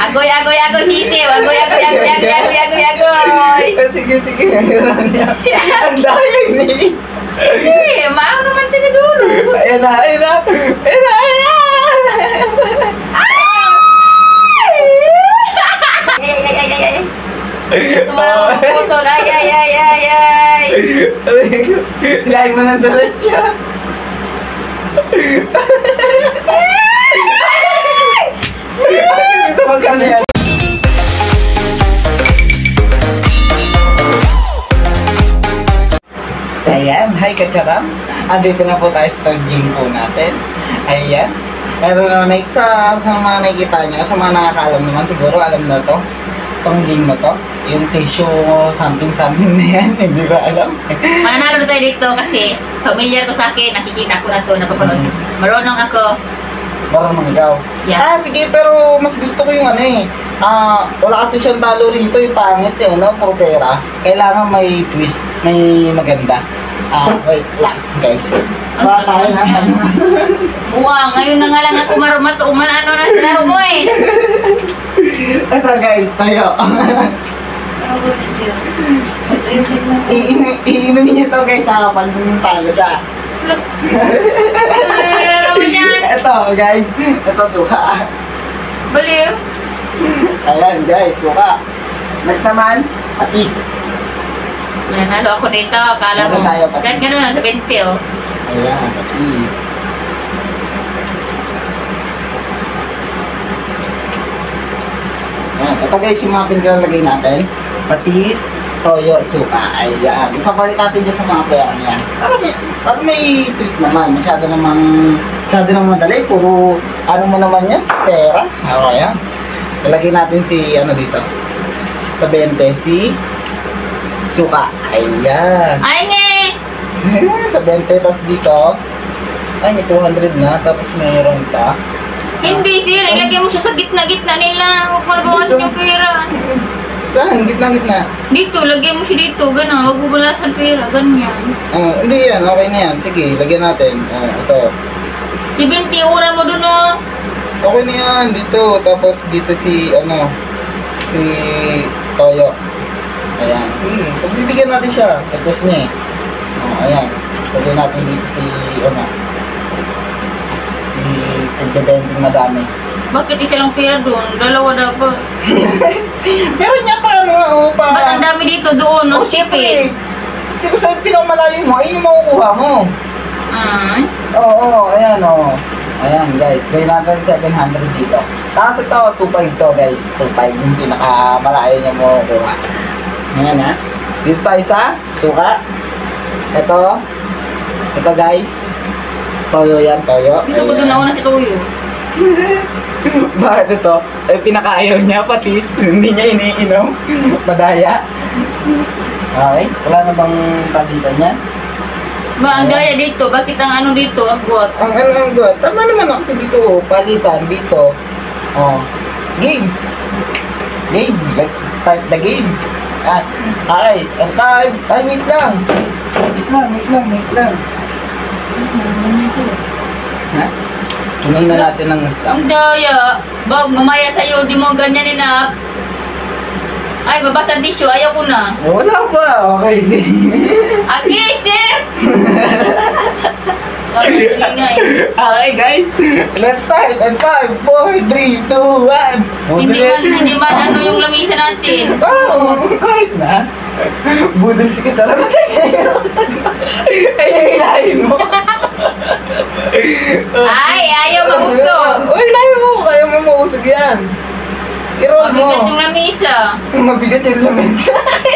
Agoy, agoy, agoy, sisiw. Agoy, agoy, agoy, agoy, agoy, agoy, agoy. Sige, sige. Ang daya ni. Sige, maaw naman siya sa dulo. Ayan na, ayan na. Ayan na, ayan na. Ay, ay, ay, ay, ay. Tumawa ko putol. Ay, ay, ay, ay, ay. Dahil mo ng diretso. Ito magkano yan? Ayan, hi Kacharam. Andito na po tayo sa third gym po natin. Ayan. Pero sa mga nakikita nyo, sa mga nakakaalam naman, siguro alam na to. Itong gym na to. Yung tissue something na yan. Hindi ba alam? Mananalo tayo dito kasi familiar to sa akin. Nakikita ko na to. Napapanood. Marunong ako. Marunong ikaw. Yeah. Ah, sige, pero mas gusto ko yung ano eh. Wala kasi siyang talo rito, yung pangit eh, no? Puro pera. Kailangan may twist, may maganda. Wait lang, guys. Wala tayo na. Wow, ngayon na nga lang ako marumat. Ano na sa laro mo eh. Ito guys, tayo. Iinumin niyo to guys pag talo siya. Ito guys, ito suka. Baliw. Ayan guys, suka. Next naman, apis. Nanalo ako dito. Akala mo. Kahit gano'n lang sa 20 oh. Ayan, apis. Ayan, ito guys yung mga pinalalagay natin. Patis, toyo, suka. Ayan, ipapalit natin dyan sa mga pera niya. Parang may twist naman. Masyado namang madali. Puro, ano mo naman yan? Pera. Ayan. Ilagay natin si, ano dito. Sa 20, si suka. Ayan. Ay nga! Sa 20, tas dito. Ay, may 200 na. Tapos mayroon pa. Hindi sir, ilagay mo siya sa gitna-gitna nila. Huwag mo nabawasan yung pera. Saan? Gitna-gitna. Dito, lagay mo siya dito. Ganun, huwag mo balasan pera. Ganyan. Hindi yan. Okay na yan. Sige, lagyan natin. Ito. Si 20, ura mo dun oh. Okay na yan. Dito. Tapos dito si, si toyo. Ayan. Sige. Pagbibigyan natin siya. Tapos niya eh. Ayan. Lagyan natin dito si, si tigbe-bending madami. Bakit isa lang pera dun? Dalawa dapat. Meron niya pa, pa. Ba't ang dami dito doon? No? Siyempre. Kasi kung saan pinakamalayo mo, ayun yung makukuha mo. Oo, ayan Ayan guys, gawin natin 700 dito. Tapos ito, 2.5 to guys. 2.5 yung pinakamalayo niya mo kuha. Ayan ha. Dito tayo sa suka. Ito guys. Toyo yan, toyo. Gusto ko dun nauna si Toyo. Bakit ito? Pinakaayaw niya, patis. Hindi niya iniinom. Madaya. Okay, wala na bang palitan niya? Ba, ang daya dito. Bakit ang ano dito? Agwat. Ang agwat? Tama naman ako kasi dito, palitan dito. Game. Game. Let's start the game. Okay. Wait lang. Wait lang. Ha? Tunay na natin ng stock. Ang daya. Bag, mamaya sa'yo. Di mo ganyan enough. Ay, babasa tissue. Ayaw ko na. Wala pa. Okay. Agi, sir! Okay, guys. Let's start. And 5, 4, 3, 2, 1. Hindi man ano yung lamisa natin. Kahit na. Budol si Kitara. Kaya hilahin mo. Ay, ayaw mausog. Hilahin mo. Kaya mo mausog yan. I-roll mo. Mabigat yung lamisa. Mabigat yung lamisa.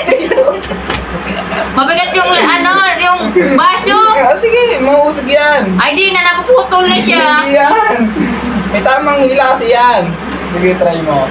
Mabigat yung yung baso. Sige, mausog yan. Ay, di na napuputol na siya. Hindi yan. May tamang hila kasi yan. Sige, try mo.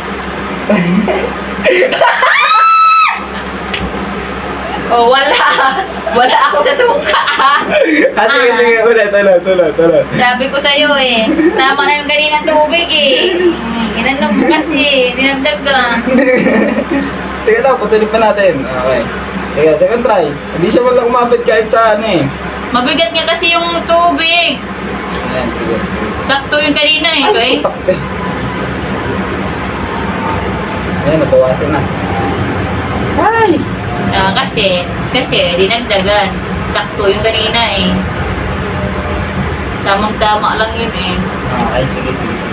Oh, wala ako sa suka. Sige, ulit. Sabi ko sa'yo eh, tama na yung ganinang tubig eh. Inanom mo kasi, dinagdag ka. Sige lang, patuloy pa natin. Okay. Sige, second try. Hindi siya walang umabot kahit sa ano eh. Mabigat nga kasi yung tubig. Ayan, sige. Sakto yung kanina eh. Okay? Putak eh. Ayan, nabawasan na. Ay! Kasi, dinagdagan. Sakto yung kanina eh. Tamang-tama lang yun eh. Okay, sige.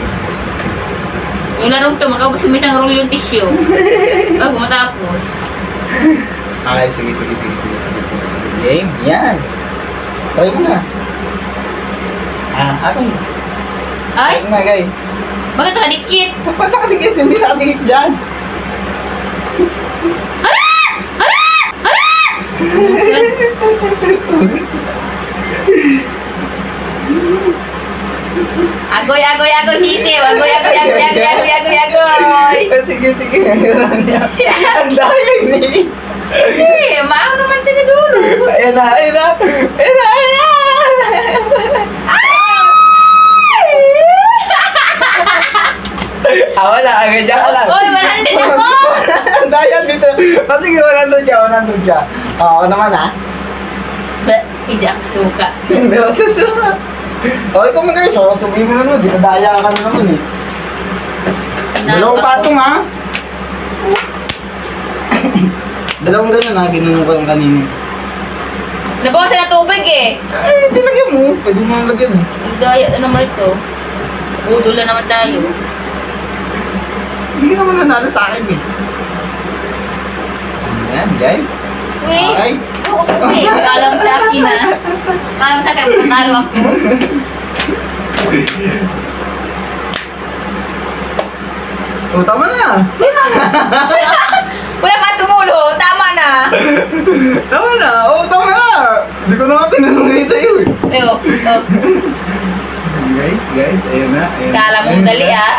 Yung larong to, makabos yung isang roll yung tissue. Bago matapos. Okay, sige. Game, yan. Try mo na. Okay. Ay, Try mo na, guys. bakit nakadikit? Ba't nakadikit? Hindi nakadikit dyan. Agoy, sisiw. Agoy. Sige. Ang daya ni. Kasi, maaw naman siya sa dulo. Ayan na. Wala, agad dyan ka lang. Oy, 100 ako! Ang daya dito. Sige, 100 ka. Ako naman ha. Hindi ako suka. Hindi ako susuka. Ikaw mo guys, sabihin mo naman, dinadaya ka na naman eh. Dalawang patong ha. Dalawang ganun ha, ginanong ko yung kanina. Nabawasan na tubig eh. Ay, hindi lagyan mo. Pwede mo ang lagyan eh. Ang daya na naman ito. Budol na naman tayo. Hindi naman nanalo sa akin eh. Ayan guys. Wait. Okay. Oo, okay. Alam sa akin na. Alam sa akin, panalo ako. Tama na. Wala pa tumulo. Tama na. Tama na. Hindi ko na nga pinanungin sa'yo eh. Ayo. Guys, ayun na. Kala mo dali ah.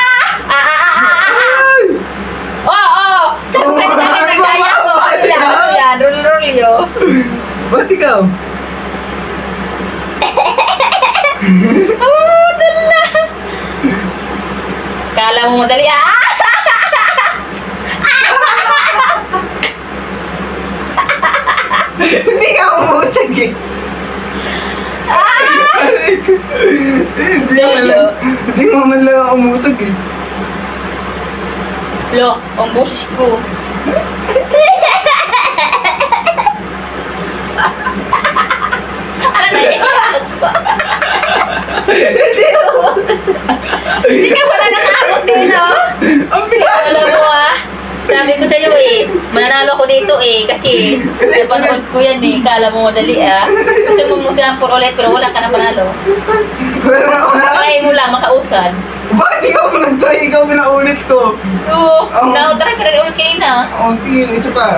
Oo. Sabi ka sa akin nagdaya ko. Yan. Roll yo. Ba't ikaw? Dala. Kala mo madali ah. Hindi ka umusag eh. Hindi mo man lang umusag eh. Lo, ang boses ko. Ano na yun? Hindi ka pala nakaabot din, no? Ang bigat! Alam mo ah, sabi ko sa'yo eh, mananalo ako dito eh, kasi napanood ko yan eh, kala mo madali ah. Gusto mo mag-sample ulit, pero wala ka na panalo. Try mo lang, makausad. Bakit ikaw mo nag-try? Ikaw pinaulit ko. Oo, try ka rin ulit kanina. Sige, isa pa.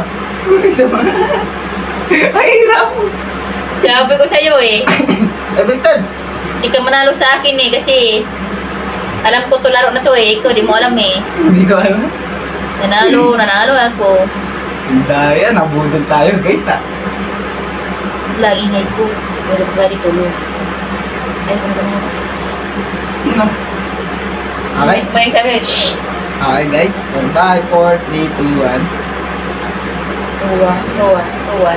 Ay, hirap! Sabi ko sa'yo eh, Everton! hindi ka manalo sa akin eh, kasi alam ko to laro na to eh, ikaw di mo alam eh. Hindi ko alam. Nanalo ako. Daya, nabudol tayo guys ha. Lagi ingay ko. Wala ko bali tulog. Ay, ano ba na? Sino? Okay? May sabi, shh! Okay guys. 5, 4, 3, 2, 1. Tuwa.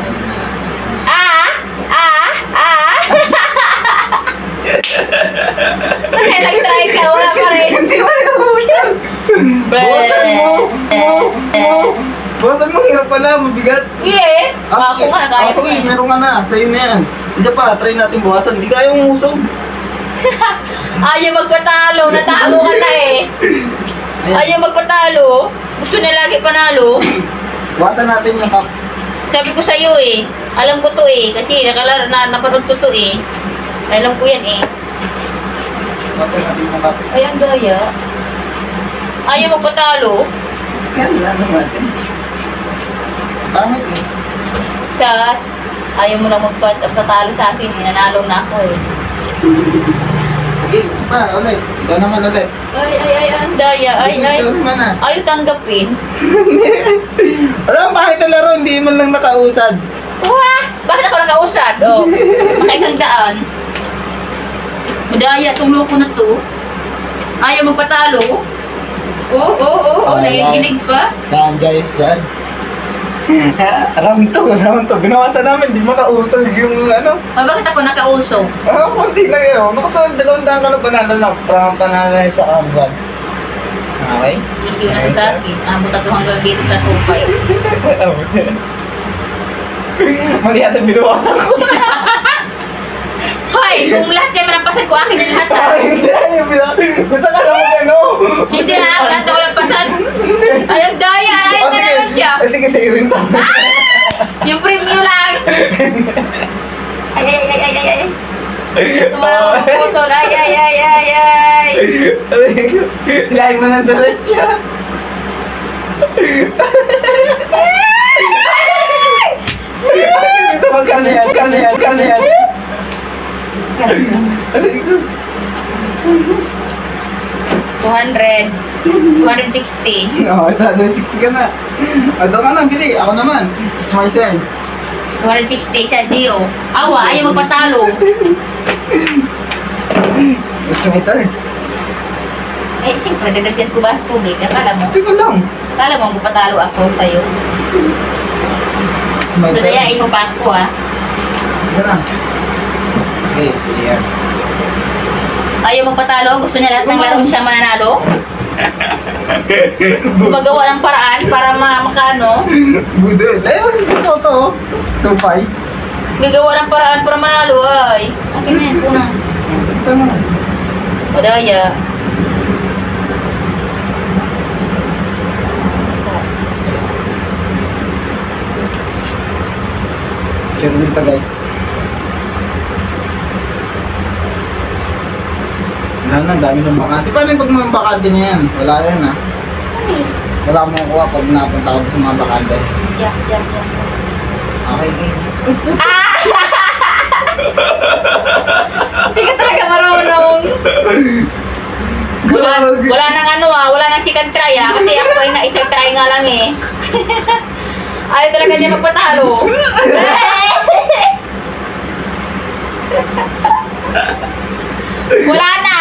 Kasi nag-try ka, wala pa rin. Hindi mo rin nabusag! Bawasan mo! Bawasan mo, hirap pala, mabigat. Sige, ako nga, kaya ko. Sige, meron ka na. Sa'yo na yan. Isa pa, try natin bawasan. Hindi kaya umusog. Ayaw magpatalo, natalo ka na eh. Ayaw magpatalo. Gusto niya lagi panalo. Bawasan natin yung cup. Sabi ko sa'yo eh, alam ko to eh, kasi napanood ko to eh. Alam ko yan eh. Bawasan natin yung cup. Ay, ang gaya. Ayaw magpatalo. Yan, lang natin. Pangit eh. Sas, ayaw mo lang magpatalo sa akin eh. Nanalo na ako eh. Sige, isa pa, ulit. Ikaw naman ulit. Ay, ang daya. Ay. Ikaw naman ah. Ayaw tanggapin. Alam, bakit ang laro hindi man lang nakausad? Wah! Bakit ako nakausad? Oh, makaisang daan. Madaya itong loko na to. Ayaw magpatalo. Oo, naiinig pa. Yan guys, yan. round 2. Binawasan namin, di makausag yung ano. Bakit ako nakausog? Konti lang yun. Dalawang daan ka na panalo na. Parang panalo na sa round 1. Okay? Issue na sa akin. Abot ako hanggang dito sa 2.5. Mali ata binawasan ko. Hoy! Kung lahat yan malampasan ko, akin na lahat ha. Hindi, yung gusto ka naman ano. Hindi ha, lahat na malampasan. Ay, ang daya! Ay, na naman siya. Sige, sige rin to. Yung premium lang. Ay. Tumawa ko putol. Ay. Ilahin mo ng diretso. Ito magkano yan? Kano yan? Aray ko. 200. 260. Oo, 160 ka na. Ito ka na, bili. Ako naman. It's my turn. 260 siya, 0. Awa, ayaw magpatalo. It's my turn. Eh, siyempre, dadagyan ko ba tubig? Akala mo? Ito ko lang. Akala mo, magpatalo ako sa'yo. It's my turn. Dadayain mo pa ako, ah. Ito na. Okay, sige. Ayaw magpatalo? Gusto niya lahat ng laro siya mananalo? Gumagawa ng paraan para makano? Budol. Eh, gusto to. 2-5. Gagawa ng paraan para manalo, ay. Akin na yan, punas. Sama. Madaya. Share din to, guys. Wala na, dami ng bakante. Paano yung pag mga bakante na yan? Wala yan, ha? Wala akong makukuha pag napunta ako sa mga bakante. Yeah. Okay, okay. Hindi ka talaga marunong. Wala nang ano wala nang second try kasi ako ay na-isang try nga lang eh. Ayaw talaga niya magpatalo. Wala na.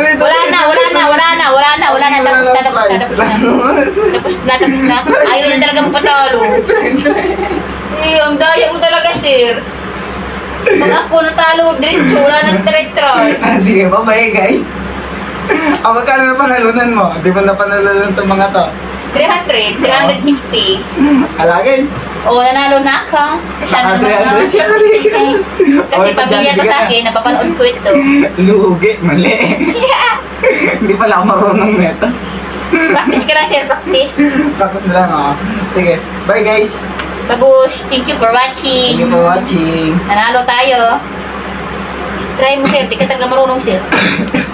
Tapos na. Ayaw na talaga magpatalo. Eh, ang daya mo talaga, sir. Pag ako natalo, diretso, wala nang try. Sige, bye-bye, guys. Magkano na panalunan mo? Di ba napanalunan itong mga to? 300, 360. Ala, guys. Oo, nanalo na ako. Saka 300 siya. Kasi pamilya to sa akin, napapanood ko ito. Lugi, mali. Hindi pala ako marunong neto. Practice ka lang, sir, practice. Tapos na lang, oh. Sige, bye, guys. Babush, thank you for Thank watching. you for watching. Nanalo tayo. Try mo, sir. Di ka talaga marunong, sir.